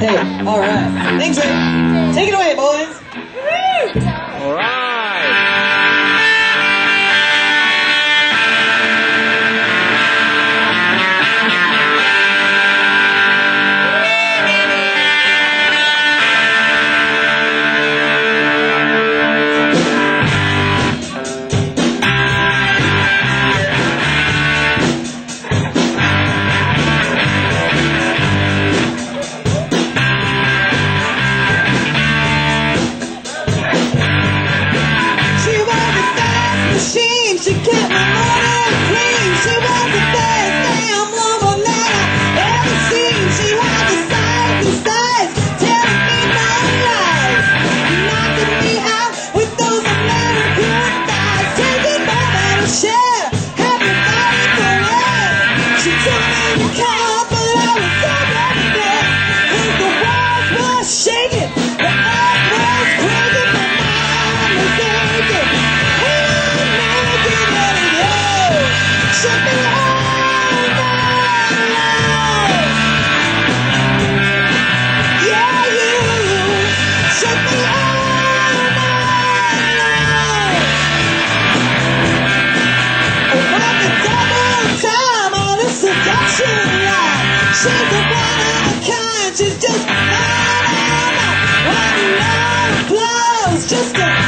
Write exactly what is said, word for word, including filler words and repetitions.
Hey, all right. Thanks, Ray. Take it away, boys. All right. She kept my money clean. She was the best damn woman that I ever seen. She had the size and size, telling me no lies, knocking me out with those American thighs, taking more than a share, everybody for it. She took me to car, but I was already there, 'cause the walls were shaking, the earth was quaking, my mind was aching. Shut me all night. Yeah, you shut me all night. About the double time on a seduction line. She's the one of a kind. She's just out, out, out. One love blows just a